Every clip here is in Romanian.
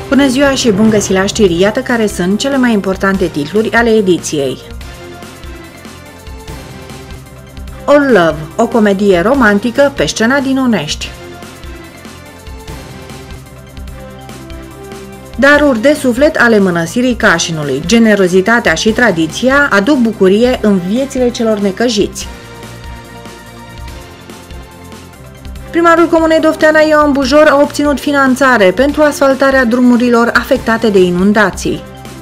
Bună ziua și bun găsit la știri, iată care sunt cele mai importante titluri ale ediției. All Love, o comedie romantică pe scena din Onești. Daruri de suflet ale mănăstirii Cașinului. Generozitatea și tradiția aduc bucurie în viețile celor necăjiți. Primarul Comunei Dofteana Ioan Bujor a obținut finanțare pentru asfaltarea drumurilor afectate de inundații.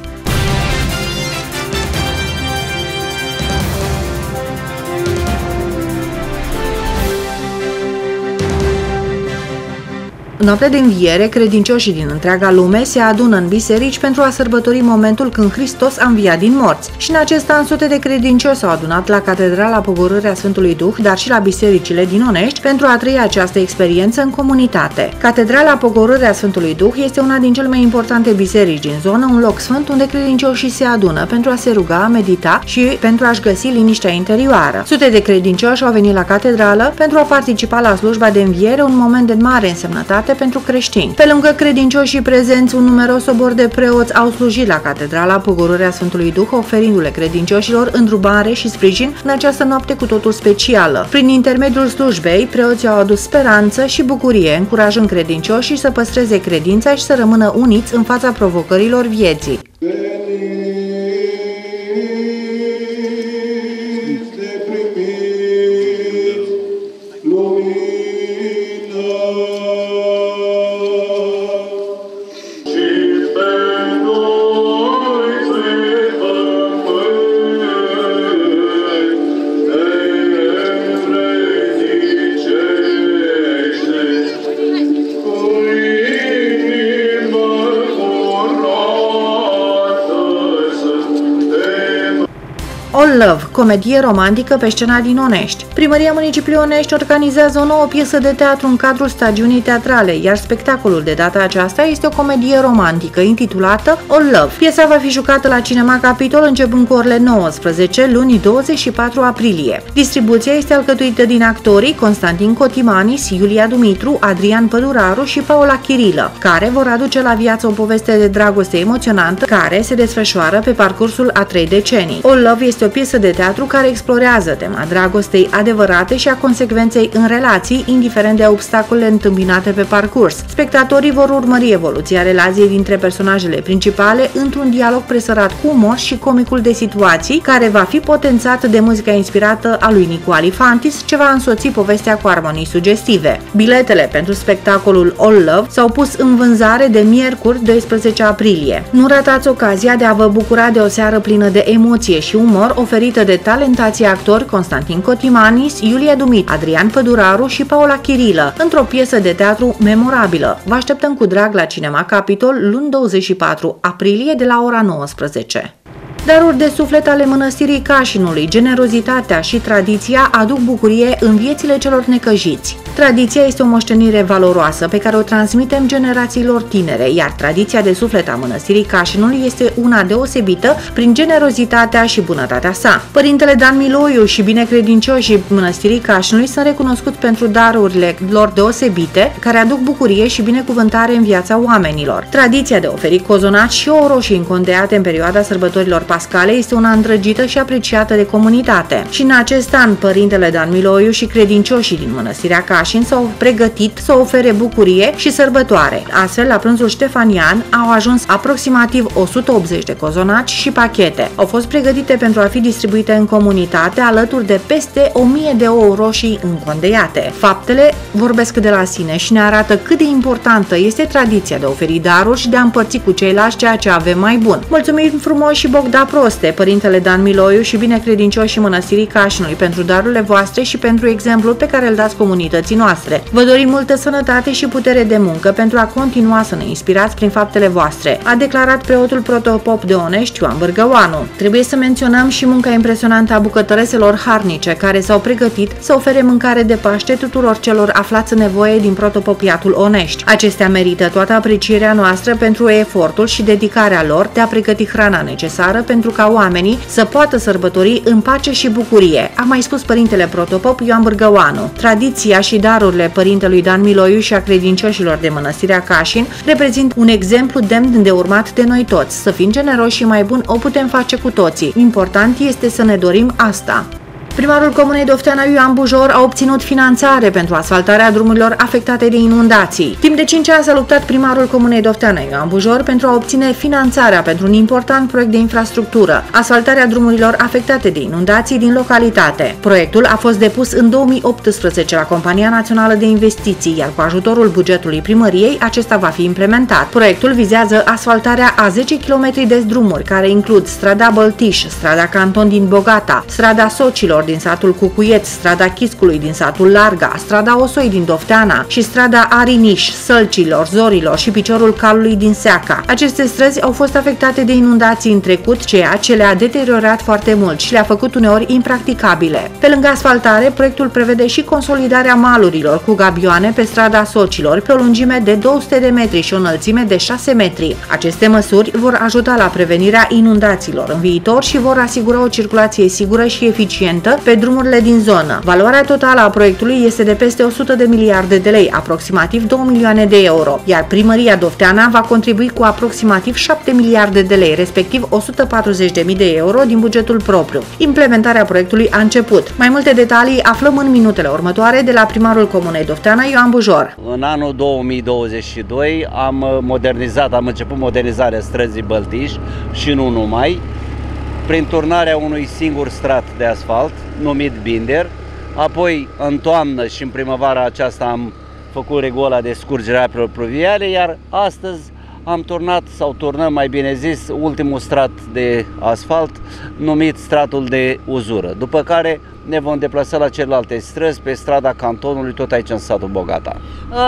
În noaptea de înviere, credincioșii din întreaga lume se adună în biserici pentru a sărbători momentul când Hristos a înviat din morți. Și în acest an, sute de credincioși s-au adunat la Catedrala Pogorârea Sfântului Duh, dar și la bisericile din Onești, pentru a trăi această experiență în comunitate. Catedrala Pogorârea Sfântului Duh este una din cele mai importante biserici din zonă, un loc sfânt unde credincioșii se adună pentru a se ruga, medita și pentru a-și găsi liniștea interioară. Sute de credincioși au venit la catedrală pentru a participa la slujba de înviere, un moment de mare însemnătate pentru creștini. Pe lângă credincioșii prezenți, un numeros sobor de preoți au slujit la Catedrala Pogorârea Sfântului Duh, oferindu-le credincioșilor îndrumare și sprijin în această noapte cu totul specială. Prin intermediul slujbei, preoții au adus speranță și bucurie, încurajând credincioșii să păstreze credința și să rămână uniți în fața provocărilor vieții. All Love, comedie romantică pe scena din Onești. Primăria Municipiului Onești organizează o nouă piesă de teatru în cadrul stagiunii teatrale, iar spectacolul de data aceasta este o comedie romantică intitulată All Love. Piesa va fi jucată la Cinema Capitol începând cu orele 19, luni 24 aprilie. Distribuția este alcătuită din actorii Constantin Cotimanis, Iulia Dumitru, Adrian Păduraru și Paula Chirilă, care vor aduce la viață o poveste de dragoste emoționantă care se desfășoară pe parcursul a 3 decenii. All Love este o piesă de teatru care explorează tema dragostei adevărate și a consecvenței în relații, indiferent de obstacolele întâmpinate pe parcurs. Spectatorii vor urmări evoluția relației dintre personajele principale într-un dialog presărat cu umor și comicul de situații, care va fi potențat de muzica inspirată a lui Nicu Alifantis, ce va însoți povestea cu armonii sugestive. Biletele pentru spectacolul All Love s-au pus în vânzare de miercuri 12 aprilie. Nu ratați ocazia de a vă bucura de o seară plină de emoție și umor, oferită de talentații actori Constantin Cotimanis, Iulia Dumitru, Adrian Păduraru și Paula Chirilă, într-o piesă de teatru memorabilă. Vă așteptăm cu drag la Cinema Capitol luni 24 aprilie de la ora 19. Daruri de suflet ale mănăstirii Cașinului, generozitatea și tradiția aduc bucurie în viețile celor necăjiți. Tradiția este o moștenire valoroasă pe care o transmitem generațiilor tinere, iar tradiția de suflet a mănăstirii Cașinului este una deosebită prin generozitatea și bunătatea sa. Părintele Dan Miloiu și binecredincioșii mănăstirii Cașinului sunt recunoscuți pentru darurile lor deosebite, care aduc bucurie și binecuvântare în viața oamenilor. Tradiția de a oferi cozonaci și ouă roșii încondeate în perioada sărbătorilor pascale este una îndrăgită și apreciată de comunitate. Și în acest an, părintele Dan Miloiu și credincioșii din mănăstirea Cașin s-au pregătit să ofere bucurie și sărbătoare. Astfel, la prânzul ștefanian au ajuns aproximativ 180 de cozonaci și pachete. Au fost pregătite pentru a fi distribuite în comunitate alături de peste 1000 de ouă roșii încondeiate. Faptele vorbesc de la sine și ne arată cât de importantă este tradiția de a oferi daruri și de a împărți cu ceilalți ceea ce avem mai bun. Mulțumim frumos și Bogda Proste, părintele Dan Miloiu și binecredincioșii mănăstirii Cașinului pentru darurile voastre și pentru exemplul pe care îl dați comunității noastre. Vă dorim multă sănătate și putere de muncă pentru a continua să ne inspirați prin faptele voastre, a declarat preotul protopop de Onești, Ioan Bârgăoanu. Trebuie să menționăm și munca impresionantă a bucătăreselor harnice, care s-au pregătit să ofere mâncare de Paște tuturor celor aflați în nevoie din protopopiatul Onești. Acestea merită toată aprecierea noastră pentru efortul și dedicarea lor de a pregăti hrana necesară pentru ca oamenii să poată sărbători în pace și bucurie, a mai spus părintele protopop Ioan Bârgăoanu. Tradiția și darurile părintelui Dan Miloiu și a credincioșilor de Mănăstirea Cașin reprezintă un exemplu demn de urmat de noi toți. Să fim generoși și mai buni o putem face cu toții. Important este să ne dorim asta. Primarul Comunei Dofteana Ioan Bujor a obținut finanțare pentru asfaltarea drumurilor afectate de inundații. Timp de 5 ani s-a luptat primarul Comunei Dofteana Ioan Bujor pentru a obține finanțarea pentru un important proiect de infrastructură, asfaltarea drumurilor afectate de inundații din localitate. Proiectul a fost depus în 2018 la Compania Națională de Investiții, iar cu ajutorul bugetului primăriei acesta va fi implementat. Proiectul vizează asfaltarea a 10 km de drumuri, care includ strada Băltiș, strada Canton din Bogata, strada Socilor din satul Cucuieț, strada Chiscului din satul Larga, strada Osoi din Dofteana și strada Ariniș, Sălcilor, Zorilor și Piciorul Calului din Seaca. Aceste străzi au fost afectate de inundații în trecut, ceea ce le-a deteriorat foarte mult și le-a făcut uneori impracticabile. Pe lângă asfaltare, proiectul prevede și consolidarea malurilor cu gabioane pe strada Socilor pe o lungime de 200 de metri și o înălțime de 6 metri. Aceste măsuri vor ajuta la prevenirea inundațiilor în viitor și vor asigura o circulație sigură și eficientă pe drumurile din zonă. Valoarea totală a proiectului este de peste 100 de miliarde de lei, aproximativ 2 milioane de euro, iar primăria Dofteana va contribui cu aproximativ 7 miliarde de lei, respectiv 140.000 de euro din bugetul propriu. Implementarea proiectului a început. Mai multe detalii aflăm în minutele următoare de la primarul Comunei Dofteana Ioan Bujor. În anul 2022 am început modernizarea străzii Băltiș și nu numai, prin turnarea unui singur strat de asfalt, numit binder. Apoi, în toamnă și în primăvara aceasta am făcut rigola de scurgere a apelor pluviale, iar astăzi am turnat, sau turnăm mai bine zis, ultimul strat de asfalt, numit stratul de uzură. După care ne vom deplasa la celelalte străzi, pe strada Cantonului, tot aici în satul Bogata.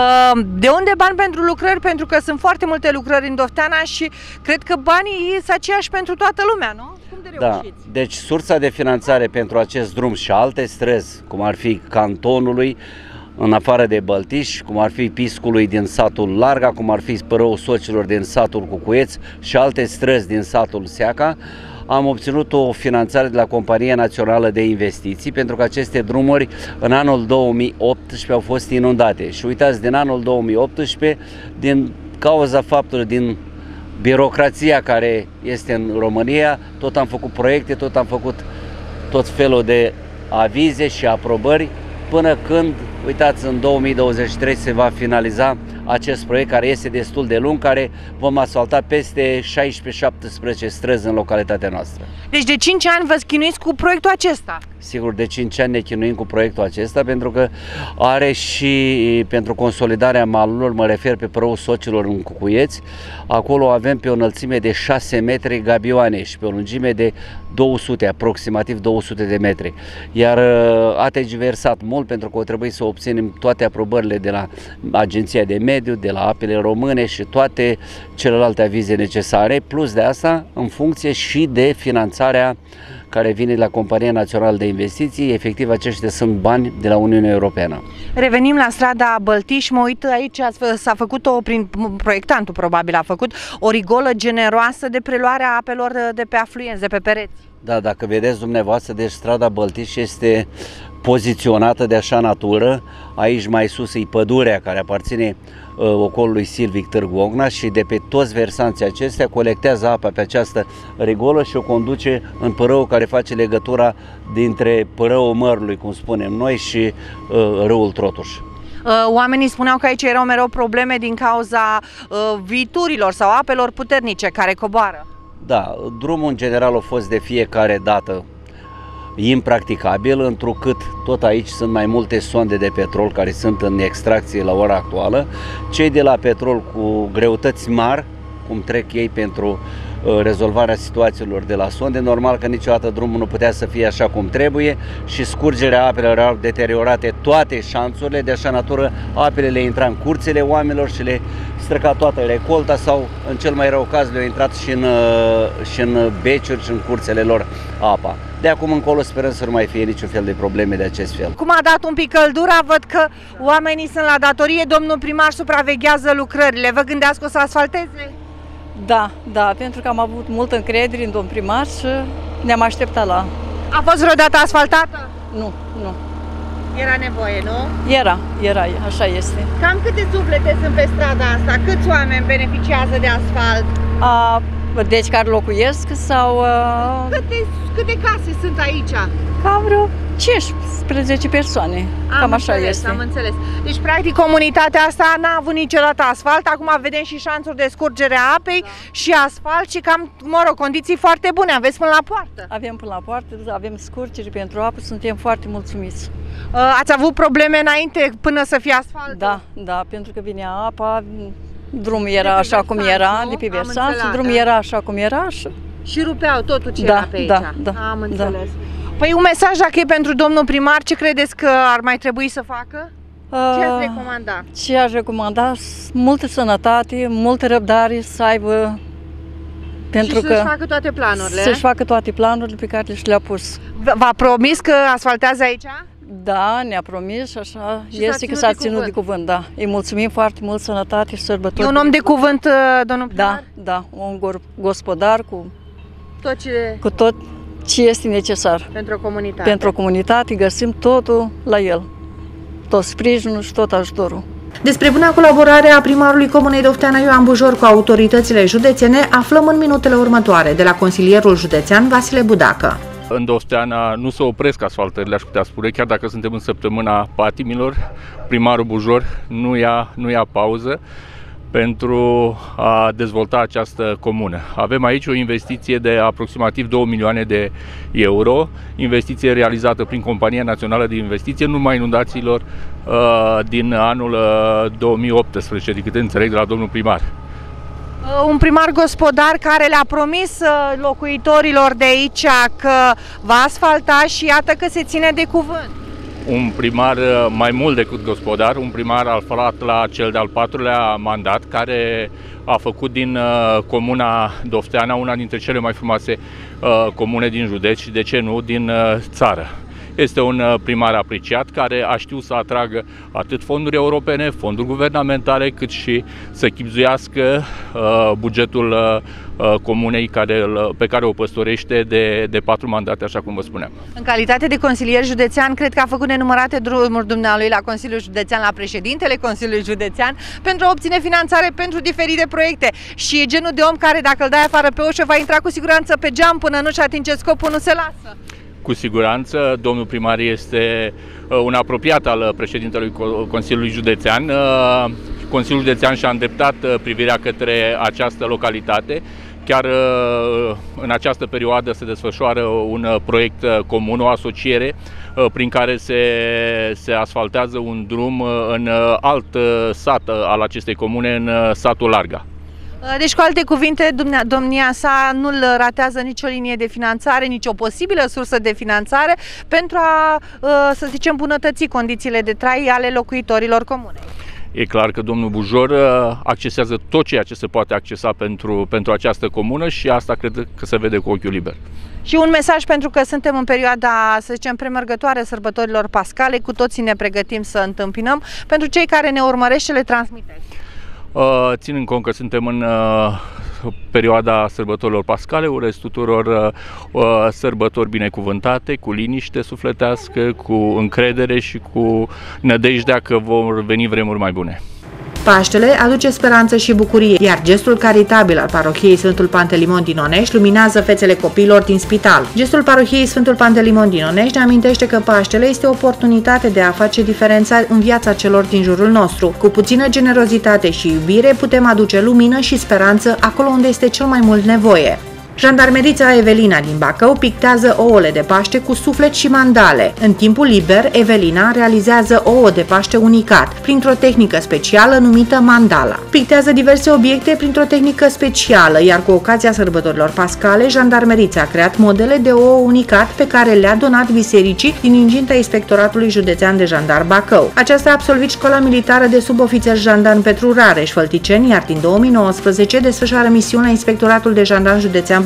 De unde bani pentru lucrări? Pentru că sunt foarte multe lucrări în Dofteana și cred că banii sunt aceiași pentru toată lumea, nu? Cum de reușiți? Da, deci sursa de finanțare pentru acest drum și alte străzi, cum ar fi Cantonului, în afară de Băltiș, cum ar fi Piscului din satul Larga, cum ar fi Spărăul Socilor din satul Cucuieț și alte străzi din satul Seaca, am obținut o finanțare de la Compania Națională de Investiții, pentru că aceste drumuri în anul 2018 au fost inundate. Și uitați, din anul 2018, din cauza faptului, din birocrația care este în România, tot am făcut proiecte, tot am făcut tot felul de avize și aprobări, până când, uitați, în 2023 se va finaliza acest proiect, care este destul de lung, care vom asfalta peste 16-17 străzi în localitatea noastră. Deci de 5 ani vă chinuiți cu proiectul acesta? Sigur, de 5 ani ne chinuim cu proiectul acesta, pentru că are și pentru consolidarea malurilor, mă refer pe Părăul Socilor în Cucuieți. Acolo avem pe o înălțime de 6 metri gabioane și pe o lungime de 200, aproximativ 200 de metri. Iar a tergiversat mult, pentru că o trebuie să obținem toate aprobările de la Agenția de Mediu, de la Apele Române și toate celelalte avize necesare, plus de asta în funcție și de finanțarea care vine de la Compania Națională de Investiții. Efectiv, aceștia sunt bani de la Uniunea Europeană. Revenim la strada Băltiș, mă uit aici, s-a făcut proiectantul probabil a făcut o rigolă generoasă de preluare a apelor de pe afluenți, de pe pereți. Da, dacă vedeți dumneavoastră, deci strada Băltiș este poziționată de așa natură. Aici mai sus e pădurea care aparține ocolului silvic Târgu Ogna și de pe toți versanții acestea colectează apa pe această rigolă și o conduce în părăul care face legătura dintre părăul Mărului, cum spunem noi, și râul Trotuș. Oamenii spuneau că aici erau mereu probleme din cauza viturilor sau apelor puternice care coboară. Da, drumul în general a fost de fiecare dată impracticabil, întrucât tot aici sunt mai multe sonde de petrol care sunt în extracție la ora actuală. Cei de la petrol cu greutăți mari, cum trec ei pentru rezolvarea situațiilor de la sonde, normal că niciodată drumul nu putea să fie așa cum trebuie și scurgerea apelor erau deteriorate toate șanțurile, de așa natură apele le intra în curțile oamenilor și le strica toată recolta sau, în cel mai rău caz, le-au intrat și în beciuri și în curțele lor apa. De acum încolo sperăm să nu mai fie niciun fel de probleme de acest fel. Cum a dat un pic căldura, văd că oamenii sunt la datorie, domnul primar supraveghează lucrările. Vă gândeați că o să asfalteze? Da, pentru că am avut multă încredere în domn primar și ne-am așteptat la... A fost vreodată asfaltată? Nu. Era nevoie, nu? Era, așa este. Cam câte suflete sunt pe strada asta? Câți oameni beneficiază de asfalt? Deci care locuiesc sau... Câte case sunt aici? Cam vreo 15 persoane. Cam așa este. Am înțeles. Deci, practic, comunitatea asta n-a avut niciodată asfalt. Acum vedem și șanțuri de scurgere a apei și asfalt și cam, condiții foarte bune. Aveți până la poartă. Avem până la poartă, avem scurgere pentru apă, suntem foarte mulțumiți. Ați avut probleme înainte până să fie asfalt? Da, pentru că vinea apa, drumul era așa cum era, de pe versanți, drumul era așa cum era și rupeau totul ce era pe aici. Am înțeles. Păi un mesaj dacă e pentru domnul primar, ce credeți că ar mai trebui să facă? Ce ați recomanda? Ce aș recomanda? Multă sănătate, multă răbdare să aibă. Pentru să-și facă toate planurile. Să-și facă toate planurile pe care le-a pus. V-a promis că asfaltează aici? Da, ne-a promis și așa este că s-a ținut de cuvânt, da. Îi mulțumim foarte mult, sănătate și sărbători. E un om de cuvânt, domnul primar? Da, un gospodar cu tot ce este necesar. Pentru o comunitate găsim totul la el. Tot sprijinul și tot ajutorul. Despre buna colaborare a primarului Comunei Dofteana Ioan Bujor cu autoritățile județene aflăm în minutele următoare de la consilierul județean Vasile Budacă. În Dofteana nu se opresc asfaltările, aș putea spune, chiar dacă suntem în săptămâna patimilor, primarul Bujor nu ia pauză pentru a dezvolta această comună. Avem aici o investiție de aproximativ 2 milioane de euro, investiție realizată prin Compania Națională de Investiție în urma inundațiilor din anul 2018, de câte înțeleg de la domnul primar. Un primar gospodar care le-a promis locuitorilor de aici că va asfalta și iată că se ține de cuvânt. Un primar mai mult decât gospodar, un primar aflat la cel de-al 4-lea mandat, care a făcut din comuna Dofteana una dintre cele mai frumoase comune din județ și, de ce nu, din țară. Este un primar apreciat care a știut să atragă atât fonduri europene, fonduri guvernamentale, cât și să chibzuiască bugetul comunei pe care o păstorește de 4 mandate, așa cum vă spuneam. În calitate de consilier județean, cred că a făcut nenumărate drumuri dumnealui la Consiliul Județean, la președintele Consiliului Județean, pentru a obține finanțare pentru diferite proiecte. Și e genul de om care, dacă îl dai afară pe ușă, va intra cu siguranță pe geam până nu-și atinge scopul, nu se lasă. Cu siguranță, domnul primar este un apropiat al președintelui Consiliului Județean. Consiliul Județean și-a îndreptat privirea către această localitate. Chiar în această perioadă se desfășoară un proiect comun, o asociere prin care se asfaltează un drum în alt sat al acestei comune, în satul Larga. Deci, cu alte cuvinte, domnia sa nu-l ratează nicio linie de finanțare, nicio posibilă sursă de finanțare pentru a, să zicem, îmbunătăți condițiile de trai ale locuitorilor comunei. E clar că domnul Bujor accesează tot ceea ce se poate accesa pentru această comună și asta cred că se vede cu ochiul liber. Și un mesaj, pentru că suntem în perioada, să zicem, premergătoare sărbătorilor pascale, cu toții ne pregătim să întâmpinăm, pentru cei care ne urmăresc și le transmiteți. Ținând cont că suntem în perioada sărbătorilor pascale, urez tuturor sărbători binecuvântate, cu liniște sufletească, cu încredere și cu nădejdea că vor veni vremuri mai bune. Paștele aduce speranță și bucurie, iar gestul caritabil al parohiei Sfântul Pantelimon din Onești luminează fețele copiilor din spital. Gestul parohiei Sfântul Pantelimon din Onești ne amintește că Paștele este o oportunitate de a face diferența în viața celor din jurul nostru. Cu puțină generozitate și iubire putem aduce lumină și speranță acolo unde este cel mai mult nevoie. Jandarmerița Evelina din Bacău pictează ouăle de Paște cu suflet și mandale. În timpul liber, Evelina realizează ouă de Paște unicat, printr-o tehnică specială numită mandala. Pictează diverse obiecte printr-o tehnică specială, iar cu ocazia sărbătorilor pascale, Jandarmerița a creat modele de ouă unicat pe care le-a donat bisericii din inginta Inspectoratului Județean de Jandar Bacău. Aceasta a absolvit școala militară de subofițer jandarm Petru Rareș, Fălticeni, iar din 2019 desfășoară misiuni la Inspectoratul de Jandarm Județean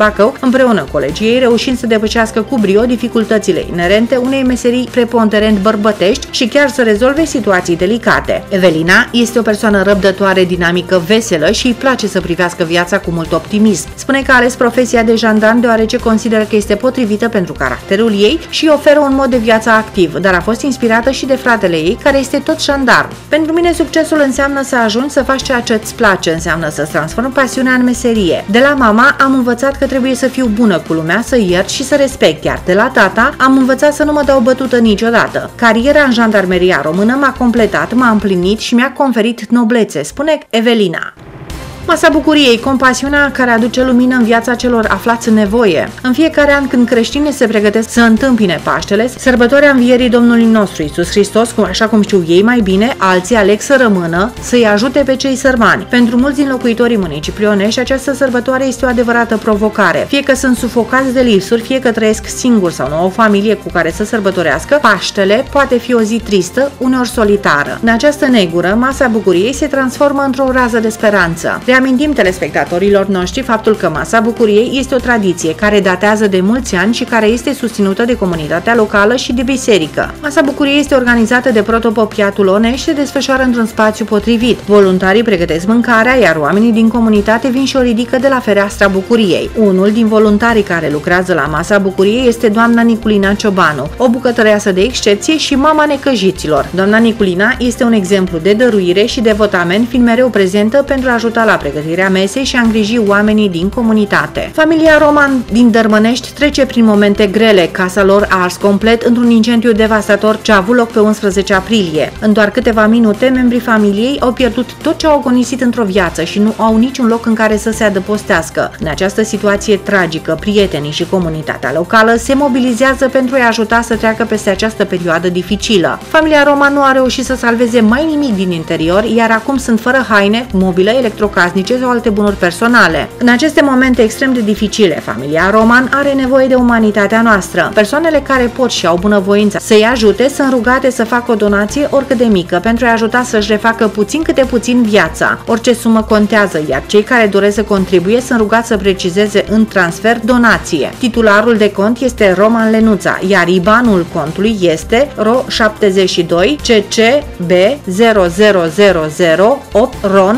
Bacău, împreună cu colegii ei, reușind să depășească cu brio dificultățile inerente unei meserii preponderent bărbătești și chiar să rezolve situații delicate. Evelina este o persoană răbdătoare, dinamică, veselă și îi place să privească viața cu mult optimism. Spune că a ales profesia de jandarm deoarece consideră că este potrivită pentru caracterul ei și oferă un mod de viață activ, dar a fost inspirată și de fratele ei, care este tot jandarm. Pentru mine succesul înseamnă să ajungi să faci ceea ce îți place, înseamnă să-ți transformi pasiunea în meserie. De la mama am învățat că trebuie să fiu bună cu lumea, să iert și să respect, iar de la tata am învățat să nu mă dau bătută niciodată. Cariera în jandarmeria română m-a completat, m-a împlinit și mi-a conferit noblețe, spune Evelina. Masa bucuriei, compasiunea care aduce lumină în viața celor aflați în nevoie. În fiecare an când creștinii se pregătesc să întâmpine Paștele, sărbătoarea învierii Domnului nostru Iisus Hristos, așa cum știu ei mai bine, alții aleg să rămână, să-i ajute pe cei sărmani. Pentru mulți din locuitorii municipiului Onești, această sărbătoare este o adevărată provocare. Fie că sunt sufocați de lipsuri, fie că trăiesc singuri sau nu au o familie cu care să sărbătorească, Paștele poate fi o zi tristă, uneori solitară. În această negură, masa bucuriei se transformă într-o rază de speranță. Reamintim telespectatorilor noștri faptul că Masa Bucuriei este o tradiție care datează de mulți ani și care este susținută de comunitatea locală și de biserică. Masa Bucuriei este organizată de Protopopiatul Onești și se desfășoară într-un spațiu potrivit. Voluntarii pregătesc mâncarea, iar oamenii din comunitate vin și o ridică de la fereastra bucuriei. Unul din voluntarii care lucrează la Masa Bucuriei este doamna Niculina Ciobanu, o bucătăreasă de excepție și mama necăjiților. Doamna Niculina este un exemplu de dăruire și devotament, fiind mereu prezentă pentru a ajuta la pregătirea mesei și a îngriji oamenii din comunitate. Familia Roman din Dărmănești trece prin momente grele. Casa lor a ars complet într-un incendiu devastator ce a avut loc pe 11 aprilie. În doar câteva minute, membrii familiei au pierdut tot ce au agonisit într-o viață și nu au niciun loc în care să se adăpostească. În această situație tragică, prietenii și comunitatea locală se mobilizează pentru a-i ajuta să treacă peste această perioadă dificilă. Familia Roman nu a reușit să salveze mai nimic din interior, iar acum sunt fără haine, mobilă, electrocasnice sau alte bunuri personale. În aceste momente extrem de dificile, familia Roman are nevoie de umanitatea noastră. Persoanele care pot și au bunăvoința să-i ajute sunt rugate să facă o donație oricât de mică pentru a ajuta să-și refacă puțin câte puțin viața. Orice sumă contează, iar cei care doresc să contribuie sunt rugați să precizeze în transfer donație. Titularul de cont este Roman Lenuța, iar IBAN-ul contului este RO 72 CCB 00008 RON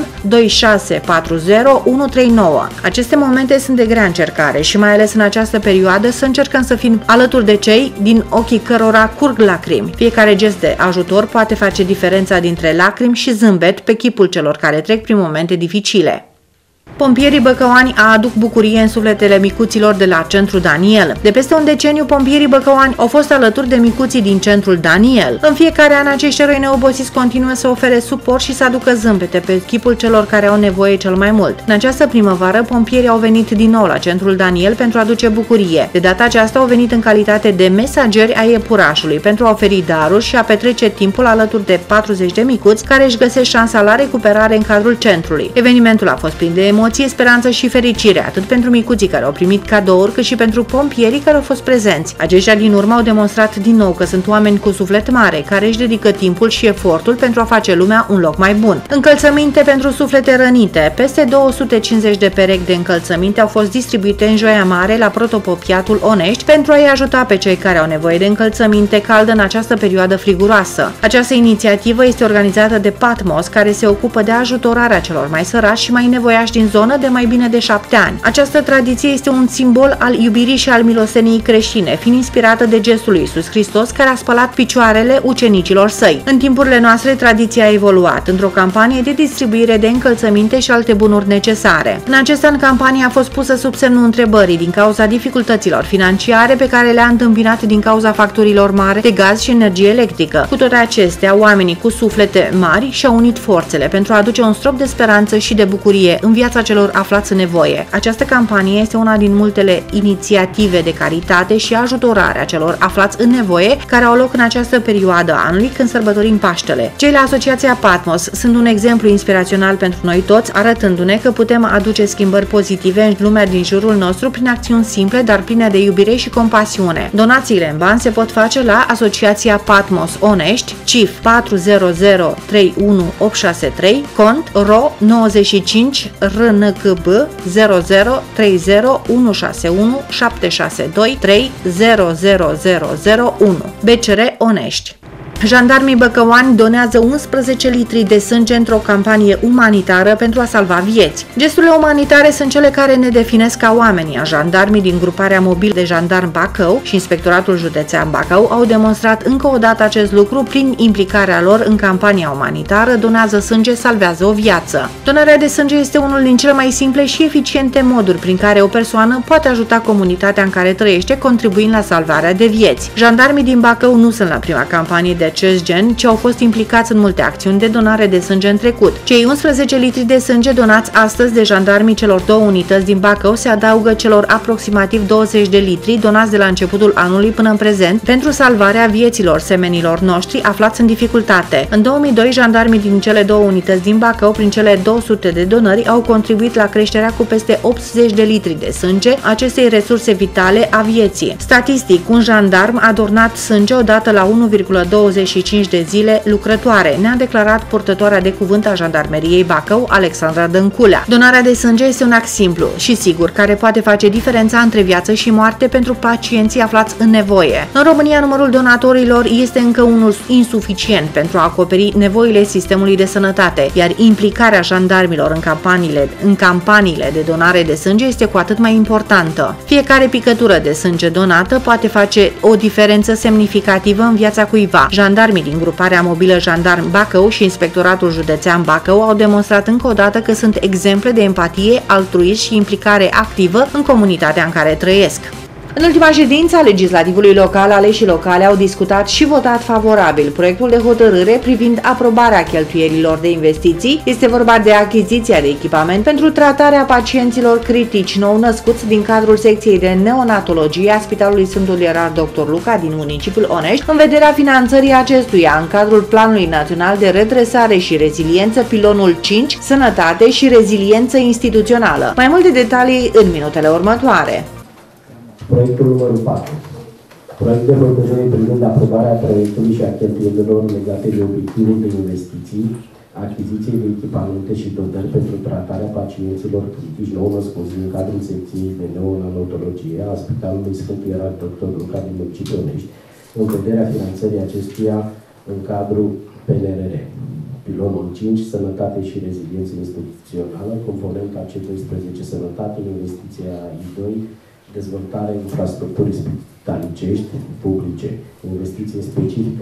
2640139. Aceste momente sunt de grea încercare și mai ales în această perioadă să încercăm să fim alături de cei din ochii cărora curg lacrimi. Fiecare gest de ajutor poate face diferența dintre lacrimi și zâmbet pe chipul celor care trec prin momente dificile. Pompierii băcăuani aduc bucurie în sufletele micuților de la Centrul Daniel. De peste un deceniu, pompierii băcăuani au fost alături de micuții din Centrul Daniel. În fiecare an, acești eroi neobosiți continuă să ofere suport și să aducă zâmbete pe chipul celor care au nevoie cel mai mult. În această primăvară, pompierii au venit din nou la Centrul Daniel pentru a aduce bucurie. De data aceasta au venit în calitate de mesageri ai iepurașului pentru a oferi daruri și a petrece timpul alături de 40 de micuți care își găsesc șansa la recuperare în cadrul centrului. Evenimentul a fost plin de emoție, speranță și fericire, atât pentru micuții care au primit cadouri, cât și pentru pompierii care au fost prezenți. Aceștia din urmă au demonstrat din nou că sunt oameni cu suflet mare, care își dedică timpul și efortul pentru a face lumea un loc mai bun. Încălțăminte pentru suflete rănite. Peste 250 de perechi de încălțăminte au fost distribuite în Joia Mare la Protopopiatul Onești pentru a-i ajuta pe cei care au nevoie de încălțăminte caldă în această perioadă friguroasă. Această inițiativă este organizată de Patmos, care se ocupă de ajutorarea celor mai săraci și mai nevoiași din zonă de mai bine de 7 ani. Această tradiție este un simbol al iubirii și al milosteniei creștine, fiind inspirată de gestul lui Iisus Hristos, care a spălat picioarele ucenicilor săi. În timpurile noastre, tradiția a evoluat într-o campanie de distribuire de încălțăminte și alte bunuri necesare. În acest an, campania a fost pusă sub semnul întrebării din cauza dificultăților financiare pe care le-a întâmpinat din cauza facturilor mari de gaz și energie electrică. Cu toate acestea, oamenii cu suflete mari și-au unit forțele pentru a aduce un strop de speranță și de bucurie în viața celor aflați în nevoie. Această campanie este una din multele inițiative de caritate și ajutorare a celor aflați în nevoie care au loc în această perioadă a anului când sărbătorim Paștele. Cei la Asociația Patmos sunt un exemplu inspirațional pentru noi toți, arătându-ne că putem aduce schimbări pozitive în lumea din jurul nostru prin acțiuni simple, dar pline de iubire și compasiune. Donațiile în bani se pot face la Asociația Patmos Onești, CIF 40031863, cont RO 95 RN RNCB 0030 161 762 300001. BCR Onești. Jandarmii băcăuani donează 11 litri de sânge într-o campanie umanitară pentru a salva vieți. Gesturile umanitare sunt cele care ne definesc ca oameni, iar jandarmii din gruparea mobilă de jandarmi Bacău și Inspectoratul Județean Bacău au demonstrat încă o dată acest lucru prin implicarea lor în campania umanitară Donează sânge, salvează o viață. Donarea de sânge este unul din cele mai simple și eficiente moduri prin care o persoană poate ajuta comunitatea în care trăiește, contribuind la salvarea de vieți. Jandarmii din Bacău nu sunt la prima campanie de acest gen, ci au fost implicați în multe acțiuni de donare de sânge în trecut. Cei 11 litri de sânge donați astăzi de jandarmii celor două unități din Bacău se adaugă celor aproximativ 20 de litri donați de la începutul anului până în prezent pentru salvarea vieților semenilor noștri aflați în dificultate. În 2002, jandarmii din cele două unități din Bacău, prin cele 200 de donări, au contribuit la creșterea cu peste 80 de litri de sânge acestei resurse vitale a vieții. Statistic, un jandarm a donat sânge odată la 1,25 de zile lucrătoare, ne-a declarat purtătoarea de cuvânt a Jandarmeriei Bacău, Alexandra Dănculea. Donarea de sânge este un act simplu și sigur care poate face diferența între viață și moarte pentru pacienții aflați în nevoie. În România, numărul donatorilor este încă unul insuficient pentru a acoperi nevoile sistemului de sănătate, iar implicarea jandarmilor în campaniile de donare de sânge este cu atât mai importantă. Fiecare picătură de sânge donată poate face o diferență semnificativă în viața cuiva. Jandarmii din gruparea mobilă Jandarm Bacău și Inspectoratul Județean Bacău au demonstrat încă o dată că sunt exemple de empatie, altruism și implicare activă în comunitatea în care trăiesc. În ultima ședință a legislativului local, aleșii locale au discutat și votat favorabil proiectul de hotărâre privind aprobarea cheltuielilor de investiții. Este vorba de achiziția de echipament pentru tratarea pacienților critici nou-născuți din cadrul secției de neonatologie a Spitalului Sfântul Ierar Dr. Luca din municipiul Onești, în vederea finanțării acestuia în cadrul Planului Național de Redresare și Reziliență, pilonul 5, Sănătate și Reziliență Instituțională. Mai multe detalii în minutele următoare. Proiectul numărul 4. Proiect de hotărâre privind aprobarea proiectului și a cheltuielilor legate de obiectivul de investiții, achiziției de echipamente și dotări pentru tratarea pacienților critici nou-născuți în cadrul secției de neonatologie a Spitalului Sfântul Ierar Dr. Luca din municipiul Onești, în vederea finanțării acestuia în cadrul PNRR. Pilonul 5, Sănătate și Reziliență Instituțională, componenta C12, Sănătate, investiția I2, dezvoltarea infrastructurii spitalicești publice, investiție specifică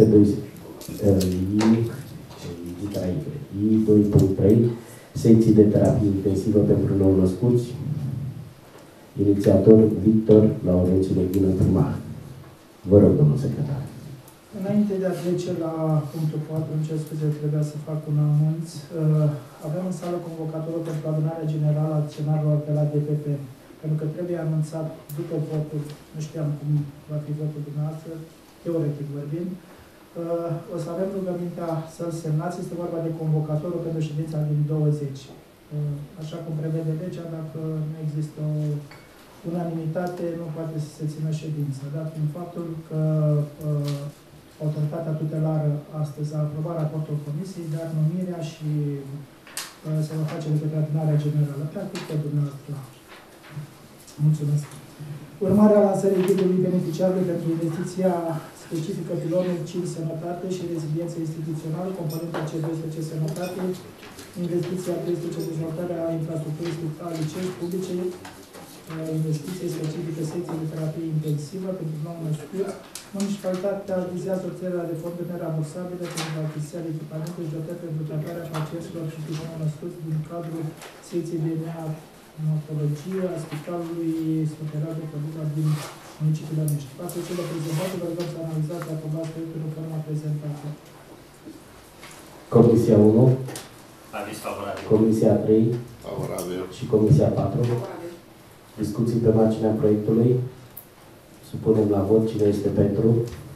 I2.3, secții de terapie intensivă pentru nou-născuți, inițiator Victor Laurențiu Leghină, primar. Vă rog, domnul secretar. Înainte de a trece la punctul 4, în ce scuze trebuia să fac un anunț, avem în sală convocatorul pentru adunarea generală a acționarilor de la DPP. Pentru că trebuie anunțat după votul, nu știam cum va fi votul dumneavoastră, teoretic vorbind, o să avem rugămintea să-l semnați, este vorba de convocatorul pentru ședința din 20. Așa cum prevede legea, dacă nu există o unanimitate, nu poate să se țină ședința. Dat fiind faptul că autoritatea tutelară astăzi a aprobat raportul comisiei, dar numirea și se va face de către adunarea generală. Practic, pe dumneavoastră. Mulțumesc. Urmarea lansării ghidului beneficiarului pentru investiția specifică pilonul 5 Sănătate și Reziliență Instituțională, componenta C12 Sănătate, investiția 13 dezvoltarea infrastructurii spitalicești publice, investiție specifică secție de terapie intensivă pentru nou-născuți. Municipalitatea vizează obținerea de fonduri nerambursabile pentru achiziția de echipamente și dotări pentru tratarea pacienților critici nou-născuți din cadrul secției de neonatologie a Spitalului Sfântul Ierar Dr. Luca din municipiul Onești. Față cele prezentate, vă rugăm să analizați și aprobați proiectul în forma prezentată. Comisia 1. Aviz favorabil. Comisia 3. Favorabil. Și Comisia 4. Discuții pe marginea proiectului. Supunem la vot cine este pentru.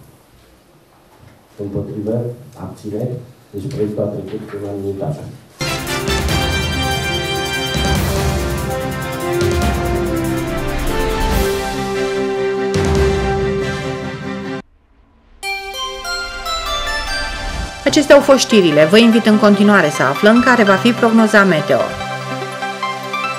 Împotrivă. Abțineri. Deci proiectul a trecut în unanimitate. Acestea au fost știrile. Vă invit în continuare să aflăm care va fi prognoza meteo.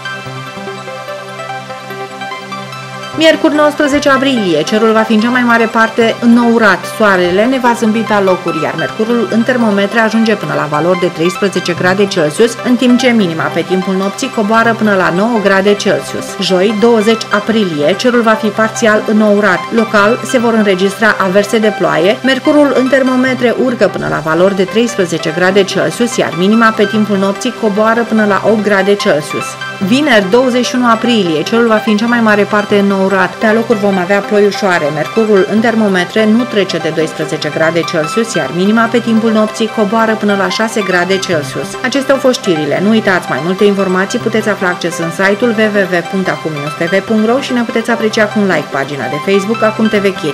Miercuri 19 aprilie, cerul va fi în cea mai mare parte înourat, soarele ne va zâmbi pe alocuri, iar mercurul în termometre ajunge până la valori de 13 grade Celsius, în timp ce minima pe timpul nopții coboară până la 9 grade Celsius. Joi, 20 aprilie, cerul va fi parțial înourat. Local se vor înregistra averse de ploaie, mercurul în termometre urcă până la valori de 13 grade Celsius, iar minima pe timpul nopții coboară până la 8 grade Celsius. Vineri, 21 aprilie, cerul va fi în cea mai mare parte înourat. Pe alocuri vom avea ploi ușoare. Mercurul în termometre nu trece de 12 grade Celsius, iar minima pe timpul nopții coboară până la 6 grade Celsius. Acestea au fost știrile. Nu uitați, mai multe informații puteți afla acces în site-ul www.acum-tv.ro și ne puteți aprecia cu un like pagina de Facebook Acum TV Kid.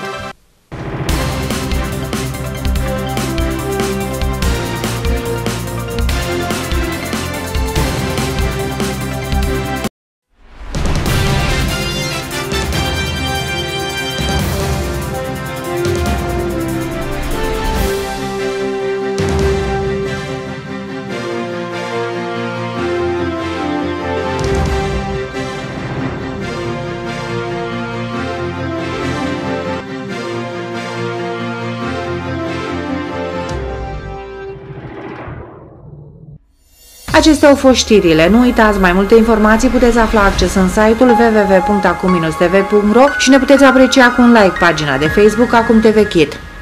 Acestea au fost știrile. Nu uitați, mai multe informații puteți afla acces în site-ul www.acum-tv.ro și ne puteți aprecia cu un like pagina de Facebook Acum TV Kid.